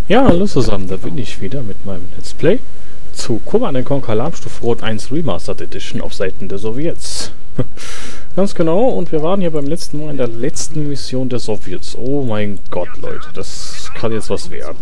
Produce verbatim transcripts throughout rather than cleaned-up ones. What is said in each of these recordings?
Ja, hallo zusammen, da bin ich wieder mit meinem Let's Play zu Command and Conquer Alarmstufe Rot eins Remastered Edition auf Seiten der Sowjets. Ganz genau, und wir waren hier beim letzten Mal in der letzten Mission der Sowjets. Oh mein Gott, Leute, das kann jetzt was werden.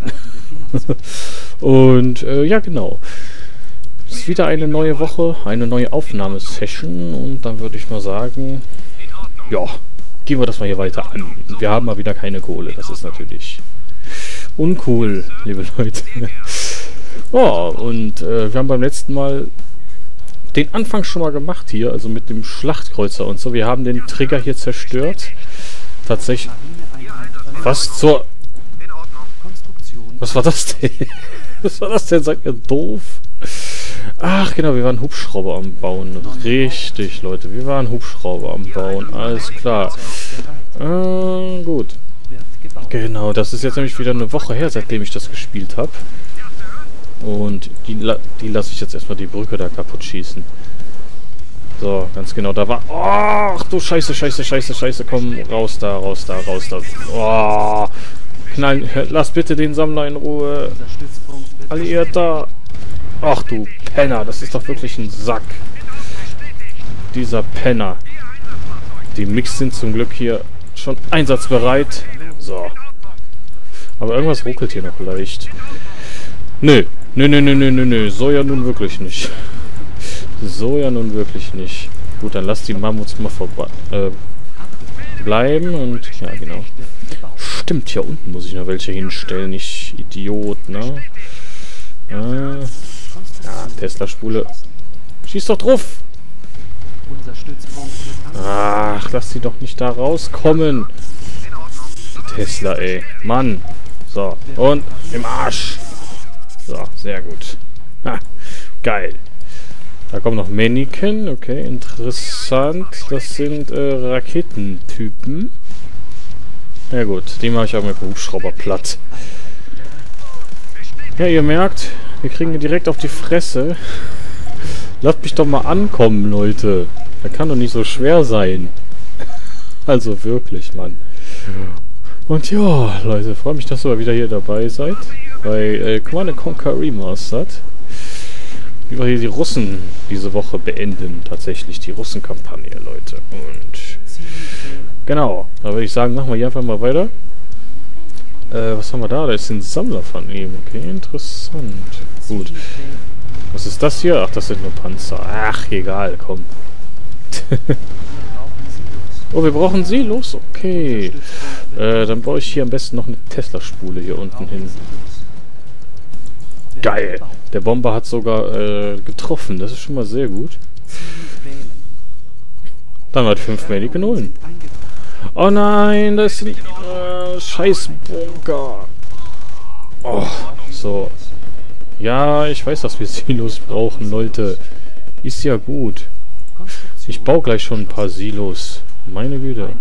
Und äh, ja, genau. Es ist wieder eine neue Woche, eine neue Aufnahmesession und dann würde ich mal sagen, ja, gehen wir das mal hier weiter an. Wir haben mal wieder keine Kohle, das ist natürlich uncool, liebe Leute. Ja, und äh, wir haben beim letzten Mal den Anfang schon mal gemacht hier, also mit dem Schlachtkreuzer und so. Wir haben den Trigger hier zerstört. Tatsächlich. Was zur... Was war das denn? Was war das denn? Seid ihr doof? Ach genau, wir waren Hubschrauber am Bauen. Richtig, Leute, wir waren Hubschrauber am Bauen. Alles klar. Äh, gut. Genau, das ist jetzt nämlich wieder eine Woche her, seitdem ich das gespielt habe. Und die, la die lasse ich jetzt erstmal die Brücke da kaputt schießen. So, ganz genau, da war... Oh, ach du Scheiße, Scheiße, Scheiße, Scheiße, komm, raus da, raus da, raus da. Oh, knall, lass bitte den Sammler in Ruhe. Alliierter. Ach du Penner, das ist doch wirklich ein Sack. Dieser Penner. Die Mix sind zum Glück hier schon einsatzbereit. So. Aber irgendwas ruckelt hier noch leicht. Nö. Nö, nö, nö, nö, nö, nö. So ja nun wirklich nicht. So ja nun wirklich nicht. Gut, dann lass die Mammuts mal vorbei äh, bleiben und ja, genau. Stimmt, hier unten muss ich noch welche hinstellen. Ich Idiot, ne? Äh, ja, Tesla-Spule. Schieß doch drauf! Ach, lass sie doch nicht da rauskommen. Tesla, ey. Mann. So, und im Arsch. So, sehr gut. Ha, geil. Da kommen noch Mannequin. Okay, interessant. Das sind äh, Raketentypen. Ja gut, die mache ich auch mit dem Hubschrauber platt. Ja, ihr merkt, wir kriegen direkt auf die Fresse. Lasst mich doch mal ankommen, Leute. Das kann doch nicht so schwer sein. Also wirklich, Mann. Und ja, Leute, freue mich, dass ihr mal wieder hier dabei seid. Bei äh, Command and Conquer Remastered. Wie wir hier die Russen diese Woche beenden. Tatsächlich die Russen-Kampagne, Leute. Und genau, da würde ich sagen, machen wir hier einfach mal weiter. Äh, was haben wir da? Da ist ein Sammler von ihm. Okay, interessant. Gut. Was ist das hier? Ach, das sind nur Panzer. Ach, egal, komm. Oh, wir brauchen Silos? Okay. Äh, dann baue ich hier am besten noch eine Tesla-Spule hier unten hin. Geil. Der Bomber hat sogar äh, getroffen. Das ist schon mal sehr gut. Dann hat fünf Mannequin holen. Oh nein, das sind äh, scheiß Bunker. Oh, so. Ja, ich weiß, dass wir Silos brauchen, Leute. Ist ja gut. Ich baue gleich schon ein paar Silos. Meine Güte.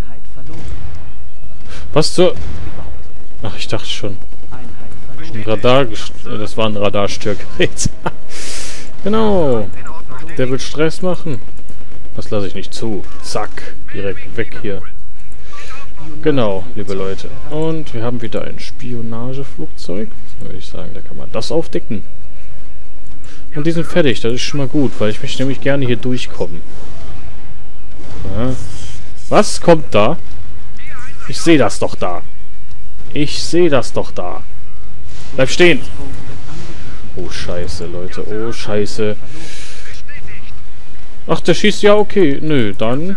Was zur... Ach, ich dachte schon. Ein Radar... Das war ein Radarstörgerät. Genau. Der will Stress machen. Das lasse ich nicht zu. Zack. Direkt weg hier. Genau, liebe Leute. Und wir haben wieder ein Spionageflugzeug. Würde ich sagen, da kann man das aufdecken. Und die sind fertig. Das ist schon mal gut, weil ich möchte nämlich gerne hier durchkommen. Ja. Was kommt da? Ich sehe das doch da. Ich sehe das doch da. Bleib stehen. Oh, scheiße, Leute. Oh, scheiße. Ach, der schießt ja, okay. Nö, dann...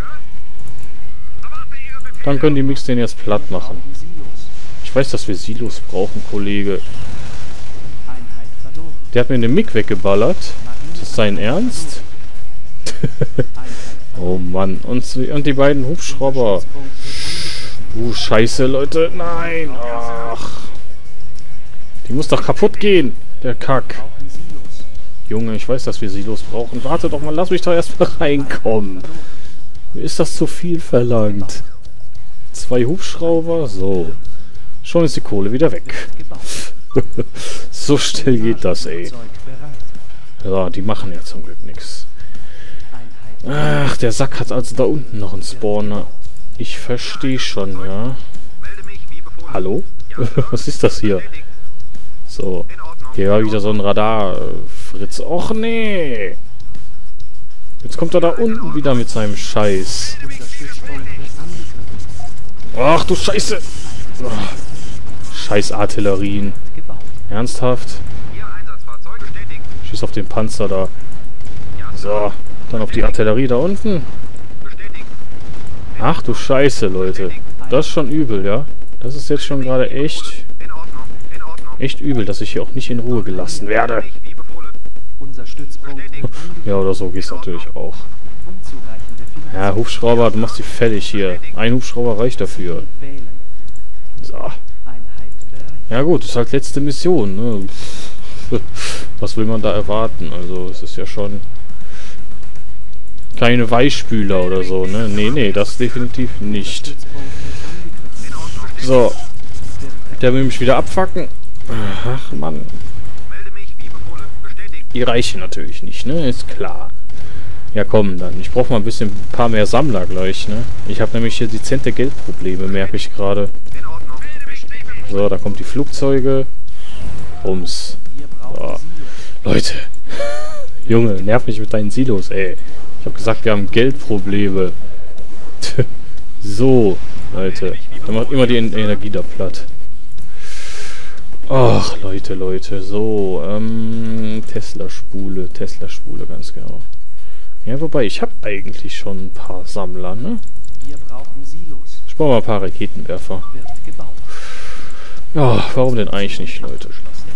Dann können die Mix den jetzt platt machen. Ich weiß, dass wir Silos brauchen, Kollege. Der hat mir den Mick weggeballert. Das ist sein Ernst? Oh Mann. Und, und die beiden Hubschrauber. Uh, scheiße, Leute. Nein. Ach. Die muss doch kaputt gehen. Der Kack. Junge, ich weiß, dass wir Silos brauchen. Warte doch mal, lass mich doch erstmal reinkommen. Mir ist das zu viel verlangt. Zwei Hubschrauber. So. Schon ist die Kohle wieder weg. So schnell geht das, ey. Ja, die machen ja zum Glück nichts. Ach, der Sack hat also da unten noch einen Spawner. Ich verstehe schon, ja. Hallo? Was ist das hier? So. Hier war wieder so ein Radar, äh, Fritz. Och nee! Jetzt kommt er da unten wieder mit seinem Scheiß. Ach du Scheiße! Oh. Scheiß Artillerien. Ernsthaft? Schieß auf den Panzer da. So. Dann auf die Artillerie da unten. Ach du Scheiße, Leute. Das ist schon übel, ja? Das ist jetzt schon gerade echt... Echt übel, dass ich hier auch nicht in Ruhe gelassen werde. Ja, oder so geht's natürlich auch. Ja, Hubschrauber, du machst die fertig hier. Ein Hubschrauber reicht dafür. So. Ja gut, das ist halt letzte Mission, ne? Was will man da erwarten? Also, es ist ja schon... Keine Weichspüler oder so, ne? Nee, nee, das definitiv nicht. So. Der will mich wieder abfacken. Ach, Mann. Die reichen natürlich nicht, ne? Ist klar. Ja, komm dann. Ich brauche mal ein bisschen, ein paar mehr Sammler gleich, ne? Ich habe nämlich hier dezente Geldprobleme, merke ich gerade. So, da kommt die Flugzeuge. Rums. So. Leute. Junge, nerv mich mit deinen Silos, ey. Ich habe gesagt, wir haben Geldprobleme. So, Leute. Dann macht immer die Energie da platt. Ach, Leute, Leute. So, ähm, Tesla-Spule. Tesla-Spule, ganz genau. Ja, wobei, ich habe eigentlich schon ein paar Sammler, ne? Ich brauche mal ein paar Raketenwerfer. Ja, warum denn eigentlich nicht, Leute?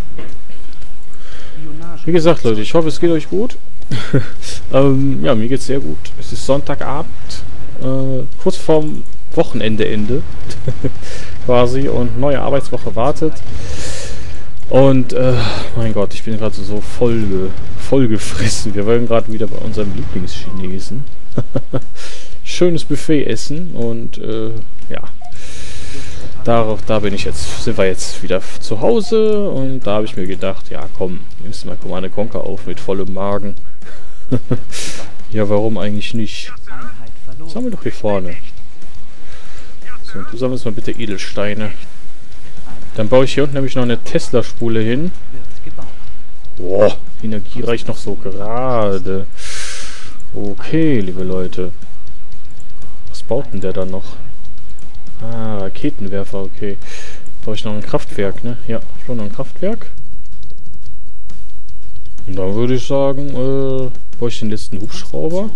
Wie gesagt, Leute, ich hoffe, es geht euch gut. ähm, ja, mir geht's sehr gut. Es ist Sonntagabend, äh, kurz vorm Wochenendeende quasi, und neue Arbeitswoche wartet. Und, äh, mein Gott, ich bin gerade so voll, voll gefressen. Wir wollen gerade wieder bei unserem Lieblingschinesen schönes Buffet essen und, äh, ja. Darauf, da bin ich jetzt, sind wir jetzt wieder zu Hause, und da habe ich mir gedacht, ja komm, nimmst du mal Command and Conquer auf mit vollem Magen. Ja, warum eigentlich nicht? Sammel doch hier vorne. So, du sammelst mal bitte Edelsteine. Dann baue ich hier unten nämlich noch eine Tesla-Spule hin. Boah, die Energie reicht noch so gerade. Okay, liebe Leute. Was baut denn der dann noch? Ah, Raketenwerfer, okay. Brauche ich noch ein Kraftwerk, ne? Ja, ich brauche noch ein Kraftwerk. Und dann würde ich sagen, äh, brauche ich den letzten Hubschrauber.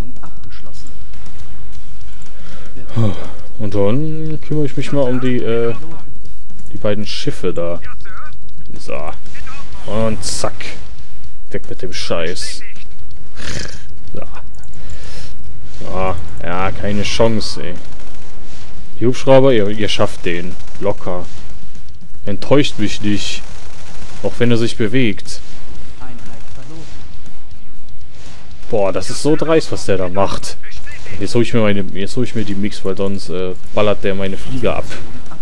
Und dann kümmere ich mich mal um die, äh, die beiden Schiffe da. So. Und zack. Weg mit dem Scheiß. So. So. Ja, keine Chance, ey. Die Hubschrauber, ihr, ihr schafft den. Locker. Enttäuscht mich nicht. Auch wenn er sich bewegt. Boah, das ist so dreist, was der da macht. Jetzt hole ich mir meine, jetzt hole ich mir die Mix, weil sonst äh, ballert der meine Flieger ab.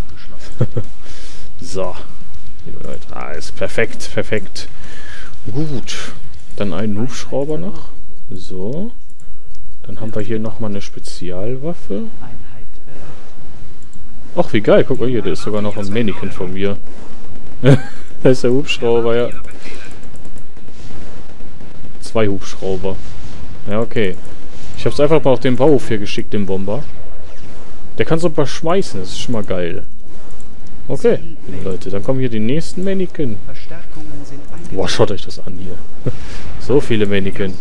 So. Liebe Leute. Ah, ist perfekt, perfekt. Gut. Dann einen Hubschrauber noch. So. Dann haben wir hier nochmal eine Spezialwaffe. Ach, wie geil. Guck mal hier, der ist sogar noch ein Mannequin von mir. Da ist der Hubschrauber, ja. Zwei Hubschrauber. Ja, okay. Ich hab's einfach mal auf den Bauhof hier geschickt, den Bomber. Der kann so ein paar schmeißen, das ist schon mal geil. Okay, Leute, dann kommen hier die nächsten Mannequin. Boah, schaut euch das an hier. So viele Mannequin.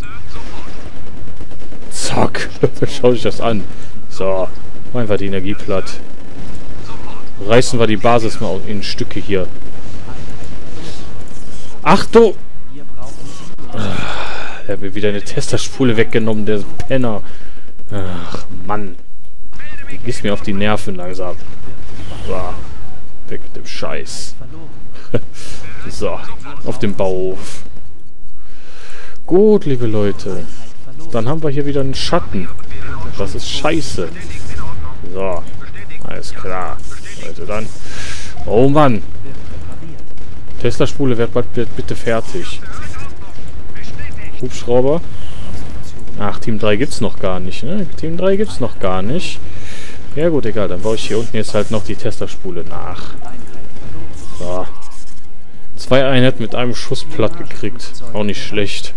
Zack. Schaut euch das an. So, machen wir die Energie platt. Reißen wir die Basis mal in Stücke hier. Ach du! Er hat mir wieder eine Testerspule weggenommen, der Penner. Ach, Mann. Du gehst mir auf die Nerven langsam. So. Weg mit dem Scheiß. So. Auf dem Bauhof. Gut, liebe Leute. Dann haben wir hier wieder einen Schatten. Das ist scheiße. So. Alles klar. Leute, dann. Oh Mann. Tesla-Spule wird bald bitte fertig. Hubschrauber. Ach, Team drei gibt's noch gar nicht, ne? Team drei gibt's noch gar nicht. Ja gut, egal. Dann baue ich hier unten jetzt halt noch die Tesla-Spule nach. So. Zwei Einheiten mit einem Schuss platt gekriegt. Auch nicht schlecht.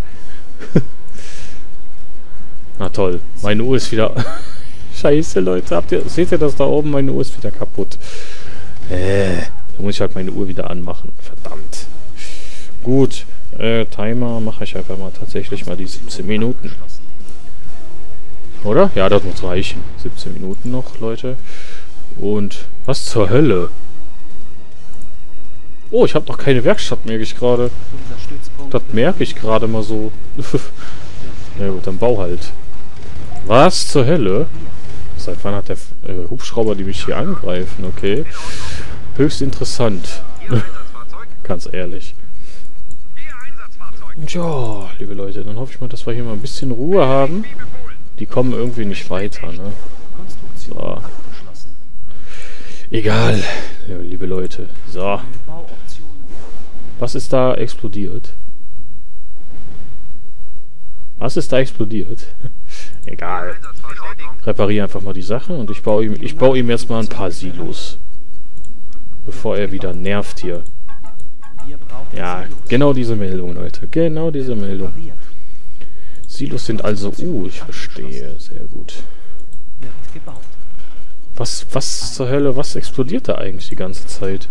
Na toll. Meine Uhr ist wieder... Scheiße, Leute. Habt ihr, seht ihr das da oben? Meine Uhr ist wieder kaputt. Äh, da muss ich halt meine Uhr wieder anmachen. Verdammt. Gut. Äh, Timer mache ich einfach mal tatsächlich mal die siebzehn Minuten. Oder? Ja, das muss reichen. siebzehn Minuten noch, Leute. Und was zur Hölle? Oh, ich habe noch keine Werkstatt, merke ich gerade. Das merke ich gerade mal so. Ja gut, dann bau halt. Was zur Hölle? Seit wann hat der äh, Hubschrauber, die mich hier angreifen? Okay. Höchst interessant. Ganz ehrlich. Ja, liebe Leute, dann hoffe ich mal, dass wir hier mal ein bisschen Ruhe haben. Die kommen irgendwie nicht weiter, ne? So. Egal, liebe Leute. So. Was ist da explodiert? Was ist da explodiert? Egal. Repariere einfach mal die Sache und ich baue ihm, ich baue ihm jetzt mal ein paar Silos. Bevor er wieder nervt hier. Ja, genau diese Meldung, Leute. Genau diese Meldung. Silos sind also... Uh, ich verstehe. Sehr gut. Was, was zur Hölle, was explodiert da eigentlich die ganze Zeit?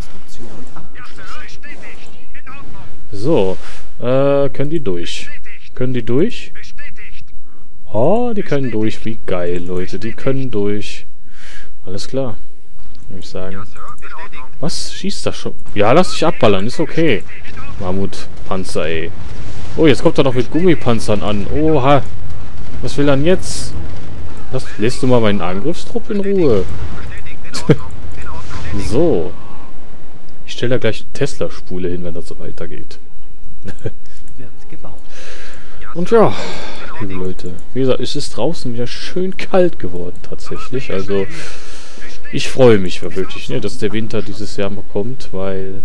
So, äh, können die durch? Können die durch? Oh, die können durch. Wie geil, Leute. Die können durch. Alles klar. Würde ich sagen. Was? Schießt das schon? Ja, lass dich abballern. Ist okay. Mammutpanzer, ey. Oh, jetzt kommt er noch mit Gummipanzern an. Oha. Was will er denn jetzt? Lass, lässt du mal meinen Angriffstrupp in Ruhe. So. Ich stelle da gleich eine Tesla-Spule hin, wenn das so weitergeht. Und ja, liebe Leute. Wie gesagt, es ist draußen wieder schön kalt geworden tatsächlich. Also, ich freue mich wirklich, ne, dass der Winter dieses Jahr mal kommt, weil...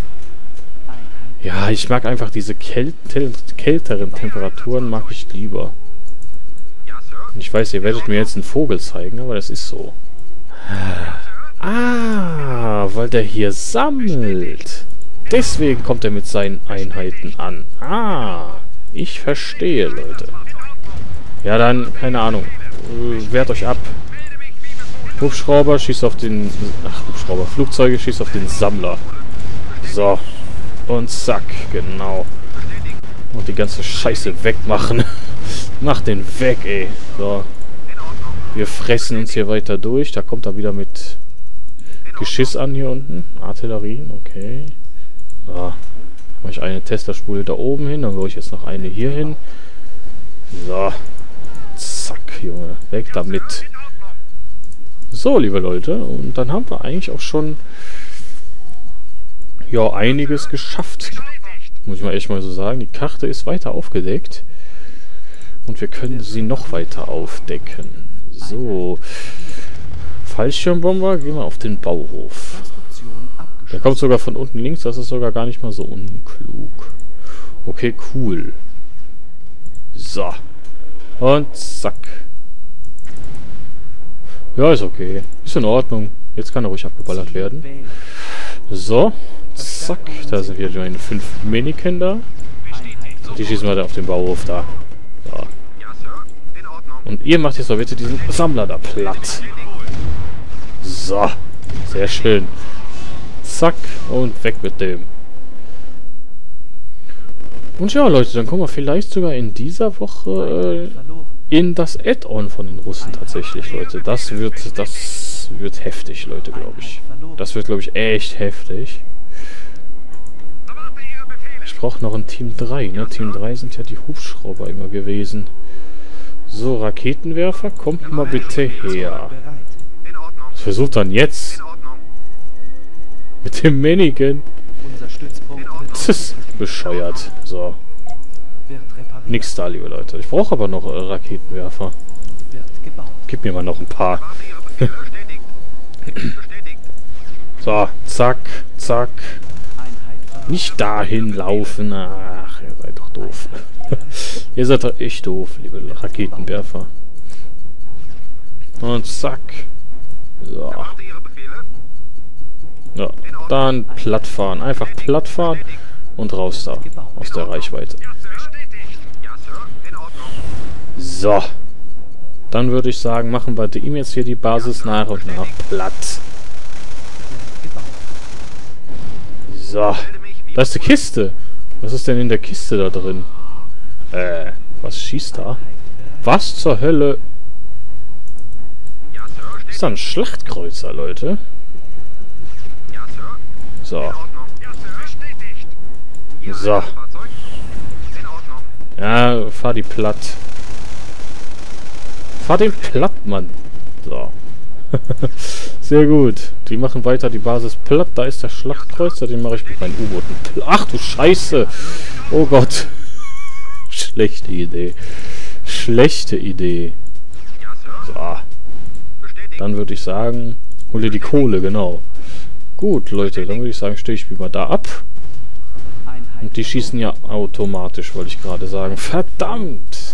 Ja, ich mag einfach diese kält kälteren Temperaturen, mag ich lieber. Ich weiß, ihr werdet mir jetzt einen Vogel zeigen, aber das ist so. Ah, weil der hier sammelt. Deswegen kommt er mit seinen Einheiten an. Ah, ich verstehe, Leute. Ja, dann, keine Ahnung. Wehrt euch ab. Hubschrauber schießt auf den... Ach, Hubschrauber. Flugzeuge schießt auf den Sammler. So. Und zack, genau. Und die ganze Scheiße wegmachen. Mach den weg, ey. So. Wir fressen uns hier weiter durch. Da kommt er wieder mit Geschiss an hier unten. Artillerien, okay. So. Mache ich eine Testerspule da oben hin. Dann hole ich jetzt noch eine hier hin. So. Zack, Junge. Weg damit. So, liebe Leute. Und dann haben wir eigentlich auch schon... ja, einiges geschafft. Muss ich mal echt mal so sagen. Die Karte ist weiter aufgedeckt. Und wir können sie noch weiter aufdecken. So. Fallschirmbomber, gehen wir auf den Bauhof. Der kommt sogar von unten links, das ist sogar gar nicht mal so unklug. Okay, cool. So. Und zack. Ja, ist okay. Ist in Ordnung. Jetzt kann er ruhig abgeballert werden. So. Zack. Da sind wieder meine fünf Minikinder. Die schießen wir da auf den Bauhof da. So. Und ihr macht jetzt doch bitte diesen Sammler da platt. So. Sehr schön. Zack. Und weg mit dem. Und ja, Leute, dann kommen wir vielleicht sogar in dieser Woche äh, in das Add-on von den Russen tatsächlich, Leute. Das wird, das wird heftig, Leute, glaube ich. Das wird, glaube ich, echt heftig. Ich brauche noch ein Team drei, ne? Team drei sind ja die Hubschrauber immer gewesen. So, Raketenwerfer, kommt mal bitte her. Was versucht dann jetzt? Mit dem Mannequin. Das ist bescheuert. So. Nix da, liebe Leute. Ich brauche aber noch äh, Raketenwerfer. Gib mir mal noch ein paar. So, zack, zack. Nicht dahin laufen. Ach, ihr seid doch doof. Ihr seid doch echt doof, liebe Raketenwerfer. Und zack. So. Ja. Dann platt fahren. Einfach platt fahren und raus da. Aus der Reichweite. So. Dann würde ich sagen, machen wir ihm jetzt hier die Basis nach und nach platt. So. Da ist die Kiste. Was ist denn in der Kiste da drin? Äh, was schießt da? Was zur Hölle? Ist da ein Schlachtkreuzer, Leute? So. So. Ja, fahr die platt. Fahr den platt, Mann. So. Sehr gut. Die machen weiter die Basis platt. Da ist der Schlachtkreuzer. Den mache ich mit meinen U-Booten platt. Ach du Scheiße. Oh Gott. Schlechte Idee. Schlechte Idee. So. Dann würde ich sagen, hol dir die Kohle, genau. Gut, Leute. Dann würde ich sagen, stehe ich wie mal da ab. Und die schießen ja automatisch, wollte ich gerade sagen. Verdammt.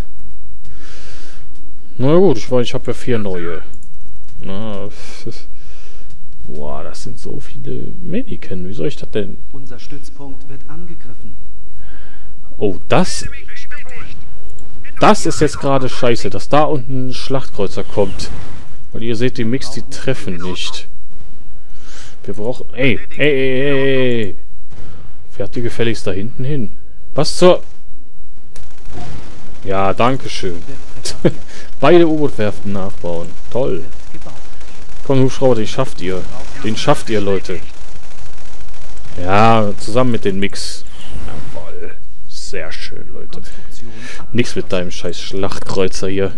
Na gut, ich, ich habe ja vier neue. Na, boah, das sind so viele Mannequin. Wie soll ich das denn? Unser Stützpunkt wird angegriffen. Oh, das... Das ist jetzt gerade scheiße, dass da unten ein Schlachtkreuzer kommt. Weil ihr seht, die Mix, die treffen nicht. Wir brauchen... Ey, ey, ey, ey, ey. Fährt die gefälligst da hinten hin. Was zur... Ja, danke schön. Beide U-Boot-Werften nachbauen. Toll. Komm, Hubschrauber, den schafft ihr. Den schafft ihr, Leute. Ja, zusammen mit den Mix. Jawoll. Sehr schön, Leute. Nix mit deinem scheiß Schlachtkreuzer hier.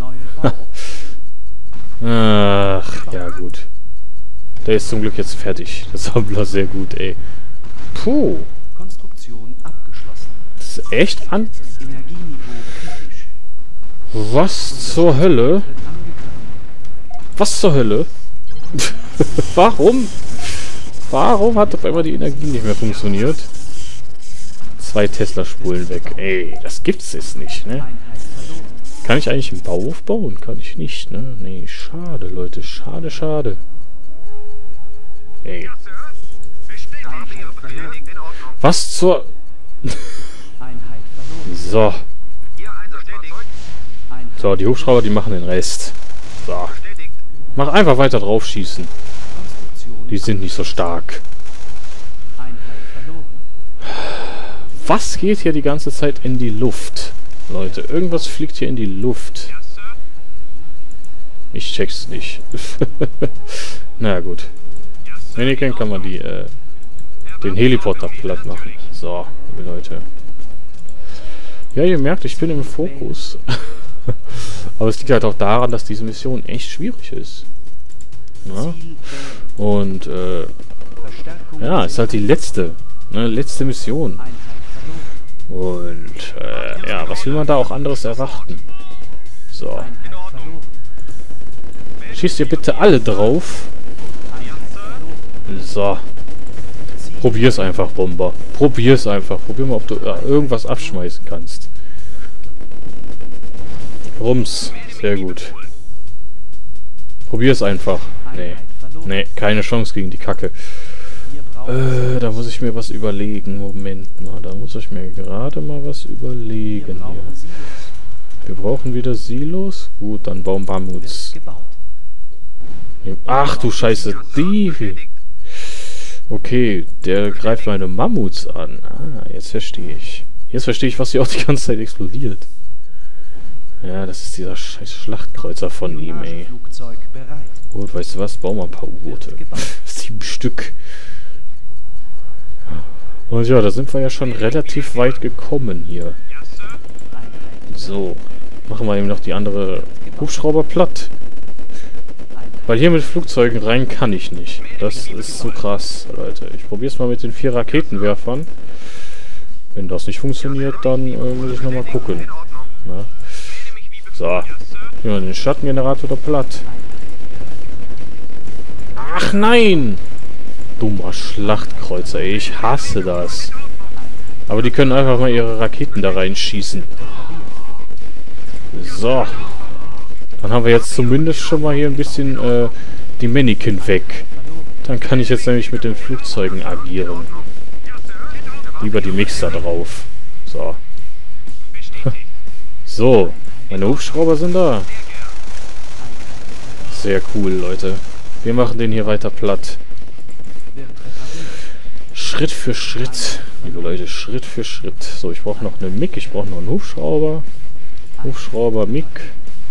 Ach, ja gut. Der ist zum Glück jetzt fertig. Der Sammler, sehr gut, ey. Puh. Das ist echt an... Was zur Hölle? Was zur Hölle? Warum? Warum hat auf einmal die Energie nicht mehr funktioniert? Zwei Tesla-Spulen weg. Ey, das gibt's jetzt nicht, ne? Kann ich eigentlich einen Bauhof bauen? Kann ich nicht, ne? Nee, schade, Leute. Schade, schade. Ey. Was zur... So. So, die Hubschrauber, die machen den Rest. So. Mach einfach weiter drauf schießen. Die sind nicht so stark. Was geht hier die ganze Zeit in die Luft? Leute, irgendwas fliegt hier in die Luft. Ich check's nicht. Na gut. Mannequin kann man die, äh, den Heliporter platt machen. So, liebe Leute. Ja, ihr merkt, ich bin im Fokus. Aber es liegt halt auch daran, dass diese Mission echt schwierig ist. Ja? Und, äh, ja, ist halt die letzte, ne, letzte Mission. Und, äh, ja, was will man da auch anderes erwarten? So. Schießt ihr bitte alle drauf. So. Probier's einfach, Bomber. Probier's einfach. Probier mal, ob du äh, irgendwas abschmeißen kannst. Rums. Sehr gut. Probier's einfach. Nee. Nee, keine Chance gegen die Kacke. Äh, da muss ich mir was überlegen. Moment mal, da muss ich mir gerade mal was überlegen hier. Wir brauchen wieder Silos. Gut, dann bauen Mammuts. Ach du Scheiße, die... Okay, der greift meine Mammuts an. Ah, jetzt verstehe ich. Jetzt verstehe ich, was hier auch die ganze Zeit explodiert. Ja, das ist dieser scheiß Schlachtkreuzer von ihm, ey. Gut, weißt du was? Bauen wir ein paar U-Boote. Sieben Stück. Und ja, da sind wir ja schon relativ weit gekommen hier. So. Machen wir eben noch die andere Hubschrauber platt. Weil hier mit Flugzeugen rein kann ich nicht. Das ist so krass, Leute. Ich probiere es mal mit den vier Raketenwerfern. Wenn das nicht funktioniert, dann äh, muss ich nochmal gucken. Na? So. Hier mal den Schattengenerator da platt. Ach nein! Dummer Schlachtkreuzer, ey. Ich hasse das. Aber die können einfach mal ihre Raketen da reinschießen. So. Dann haben wir jetzt zumindest schon mal hier ein bisschen äh, die Mannequin weg. Dann kann ich jetzt nämlich mit den Flugzeugen agieren. Lieber die Mixer drauf. So. So. Meine Hubschrauber sind da. Sehr cool, Leute. Wir machen den hier weiter platt. Schritt für Schritt. Liebe Leute, Schritt für Schritt. So, ich brauche noch eine M I G. Ich brauche noch einen Hubschrauber. Hubschrauber, M I G.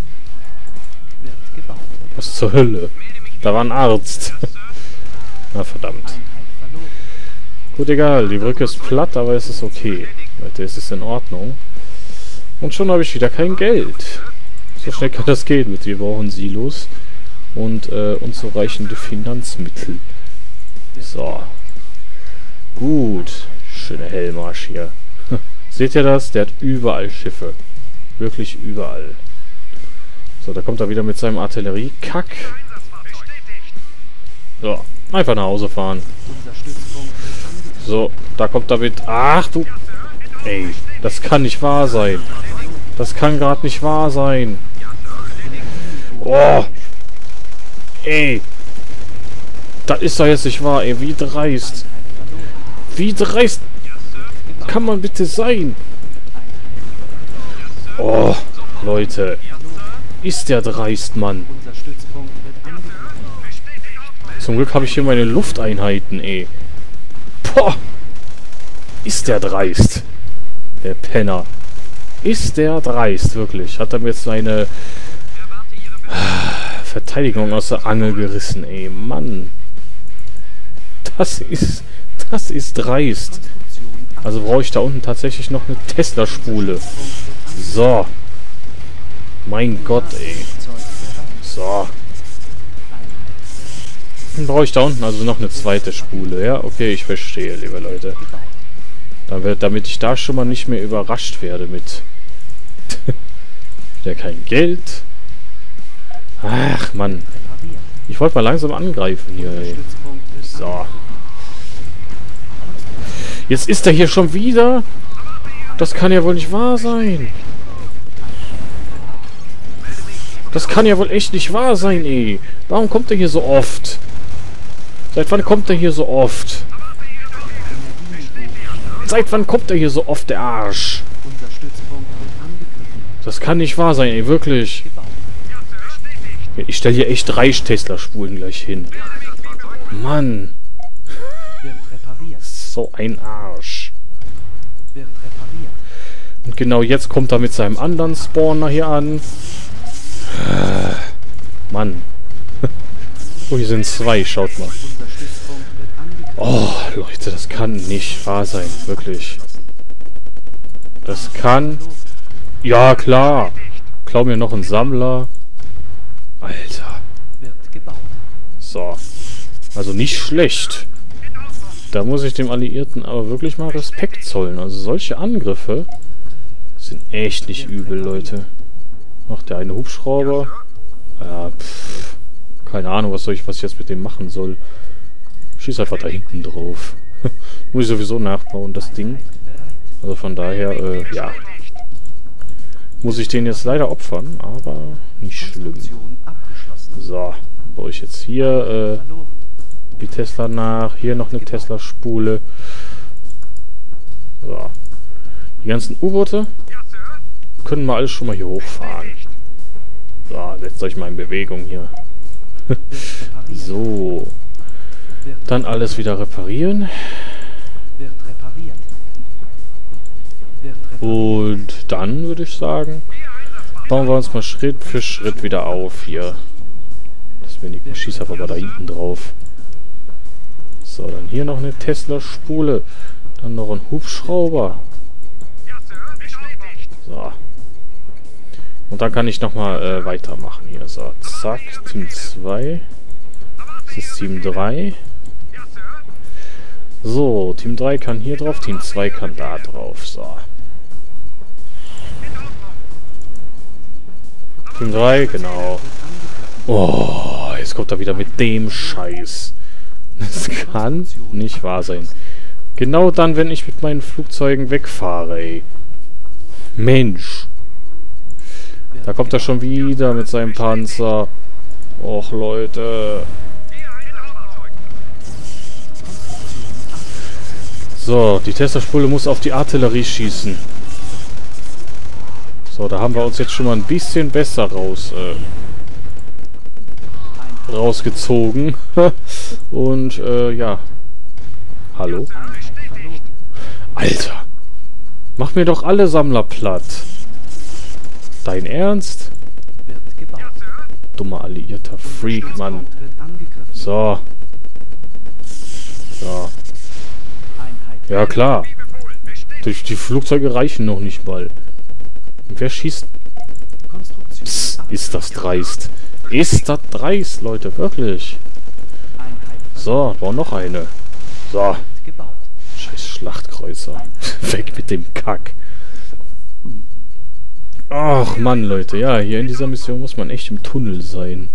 Was zur Hölle? Da war ein Arzt. Na verdammt. Gut, egal. Die Brücke ist platt, aber es ist okay. Leute, es ist in Ordnung. Und schon habe ich wieder kein Geld. So schnell kann das gehen mit. Wir brauchen Silos und äh, unzureichende Finanzmittel. So. Gut. Schöner Hellmarsch hier. Seht ihr das? Der hat überall Schiffe. Wirklich überall. So, da kommt er wieder mit seinem Artillerie-Kack. So, einfach nach Hause fahren. So, da kommt er mit... Ach du... Ey, das kann nicht wahr sein. Das kann gerade nicht wahr sein. Oh. Ey. Das ist doch jetzt nicht wahr, ey. Wie dreist. Wie dreist kann man bitte sein? Oh, Leute. Ist der dreist, Mann. Zum Glück habe ich hier meine Lufteinheiten, ey. Boah. Ist der dreist. Der Penner. Ist der dreist, wirklich. Hat er mir jetzt seine Verteidigung aus der Angel gerissen, ey. Mann. Das ist... Das ist dreist. Also brauche ich da unten tatsächlich noch eine Tesla-Spule. So. Mein Gott, ey. So. Dann brauche ich da unten also noch eine zweite Spule. Ja, okay, ich verstehe, liebe Leute. Damit ich da schon mal nicht mehr überrascht werde mit... Wieder kein Geld. Ach, Mann. Ich wollte mal langsam angreifen hier, ey. So. Jetzt ist er hier schon wieder. Das kann ja wohl nicht wahr sein. Das kann ja wohl echt nicht wahr sein, ey. Warum kommt er hier so oft? Seit wann kommt er hier so oft? Seit wann kommt er hier so oft, der Arsch? Das kann nicht wahr sein, ey, wirklich. Ich stelle hier echt drei Tesla-Spulen gleich hin. Mann. So ein Arsch. Und genau jetzt kommt er mit seinem anderen Spawner hier an. Mann. Oh, hier sind zwei, schaut mal. Oh, Leute, das kann nicht wahr sein, wirklich. Das kann... Ja, klar. Klau mir noch einen Sammler. Alter. So. Also nicht schlecht. Da muss ich dem Alliierten aber wirklich mal Respekt zollen. Also solche Angriffe sind echt nicht übel, Leute. Ach, der eine Hubschrauber. Ja, pff. Keine Ahnung, was soll ich, was ich jetzt mit dem machen soll. Schieß einfach da hinten drauf. Muss ich sowieso nachbauen, das Ding. Also von daher, äh, ja. Muss ich den jetzt leider opfern, aber nicht schlimm. So, baue ich jetzt hier, äh, die Tesla nach. Hier noch eine Tesla-Spule. So. Die ganzen U-Boote können wir alles schon mal hier hochfahren. So, setzt euch mal in Bewegung hier. So. Dann alles wieder reparieren. Und dann würde ich sagen, bauen wir uns mal Schritt für Schritt wieder auf hier. Das wenige schießt aber da hinten drauf. So, dann hier noch eine Tesla-Spule. Dann noch ein Hubschrauber. So. Und dann kann ich nochmal äh, weitermachen hier. So, zack, Team zwei. Das ist Team drei. So, Team drei kann hier drauf, Team zwei kann da drauf. So. Team drei, genau. Oh, jetzt kommt er wieder mit dem Scheiß. Das kann nicht wahr sein. Genau dann, wenn ich mit meinen Flugzeugen wegfahre, ey. Mensch. Da kommt er schon wieder mit seinem Panzer. Och, Leute. So, die Tesla-Spule muss auf die Artillerie schießen. So, da haben wir uns jetzt schon mal ein bisschen besser raus, äh, rausgezogen. Und, äh, ja. Hallo? Alter! Mach mir doch alle Sammler platt. Dein Ernst? Dummer alliierter Freak, Mann. So. So. Ja, klar. Die, die Flugzeuge reichen noch nicht mal. Und wer schießt? Psst, ist das dreist. Ist das dreist, Leute, wirklich. So, war noch eine. So. Scheiß Schlachtkreuzer. Weg mit dem Kack. Ach, Mann, Leute. Ja, hier in dieser Mission muss man echt im Tunnel sein.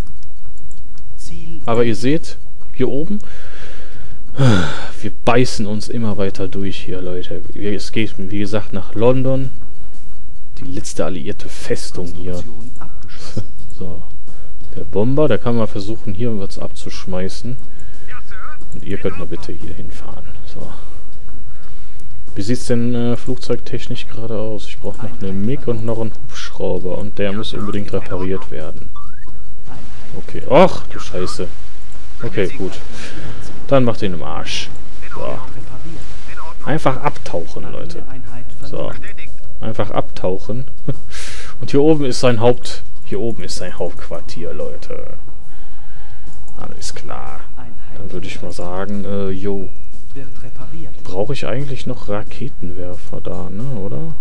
Aber ihr seht, hier oben, wir beißen uns immer weiter durch hier, Leute. Es geht, wie gesagt, nach London. Die letzte alliierte Festung hier. So. Der Bomber, der kann mal versuchen, hier was abzuschmeißen. Und ihr könnt mal bitte hier hinfahren. So. Wie sieht es denn äh, flugzeugtechnisch gerade aus? Ich brauche noch eine MiG und noch einen Hubschrauber. Und der muss unbedingt repariert werden. Okay. Ach, du Scheiße. Okay, gut. Dann macht den im Arsch. So. Einfach abtauchen, Leute. So. Einfach abtauchen. Und hier oben ist sein Haupt... Hier oben ist sein Hauptquartier, Leute. Alles klar. Dann würde ich mal sagen, äh, jo. Brauche ich eigentlich noch Raketenwerfer da, ne, oder?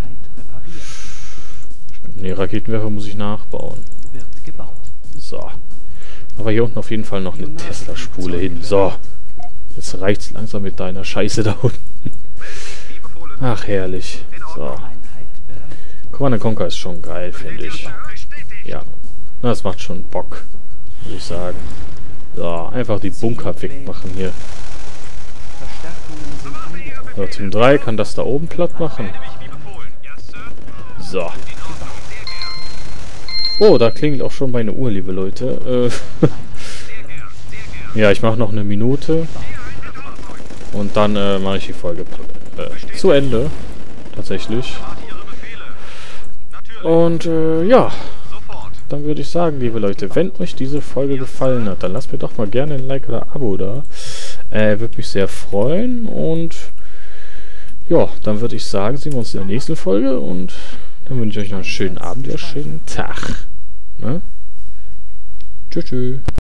Ne, Raketenwerfer muss ich nachbauen. So. Aber hier unten auf jeden Fall noch eine Tesla-Spule hin. So. Jetzt reicht's langsam mit deiner Scheiße da unten. Ach, herrlich. So. Command and Conquer ist schon geil, finde ich. Ja. Das macht schon Bock, würde ich sagen. So, einfach die Bunker wegmachen hier. So, Team drei kann das da oben platt machen. So. Oh, da klingelt auch schon meine Uhr, liebe Leute. Äh ja, ich mache noch eine Minute. Und dann äh, mache ich die Folge äh, zu Ende. Tatsächlich. Und äh, ja. Dann würde ich sagen, liebe Leute, wenn euch diese Folge gefallen hat, dann lasst mir doch mal gerne ein Like oder ein Abo da. Äh, würde mich sehr freuen. Und ja, dann würde ich sagen, sehen wir uns in der nächsten Folge. Und dann wünsche ich euch noch einen schönen Abend oder einen schönen Tag. Ne? Tschüss, tschüss.